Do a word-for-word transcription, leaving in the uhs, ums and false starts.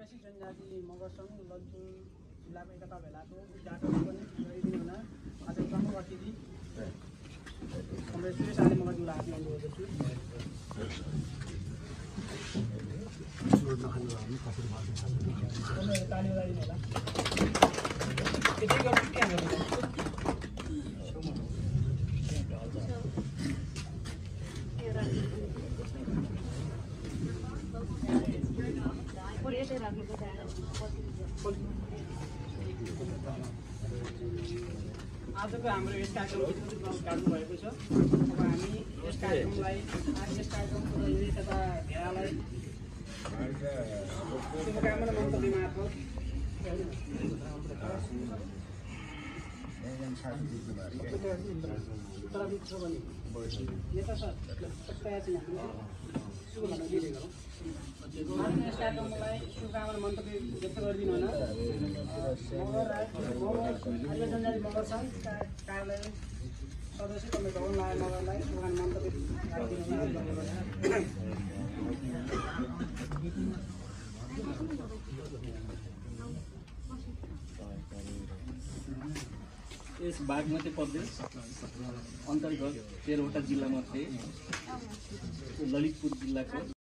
आदिवासी जनजाति मगर सङ्घ ललितपुर जिल्लाको एकता भेलाको उद्घाटन पनि गरिदिनु हुन आज प्रमुख अतिथि कमरेड सुरेश आले मगरज्यूलाई हातमा अनुरोध गर्छु। ताली बजाइदिनु होला। यति गर्छु के हाम्रो आजको हाम्रो यस कार्यक्रम काट्नु भएको छ। अब हामी यस कार्यक्रमलाई यस कार्यक्रमको एकता भेलालाई शुभकामना मन्तव्य मार्फत नेता सर यस कार्यक्रमलाई शुभकामना मन्तव्य व्यक्त गरिदिनु हुन आदिवासी जनजाति मगर सङ्घ कार्यालय सदस्य कमरेड भवन लाल मगरलाई शुभकामना मन्तव्य यस बागमती प्रदेश अन्तर्गत तेह्रवटा जिल्लामध्ये ललितपुर जिल्लाको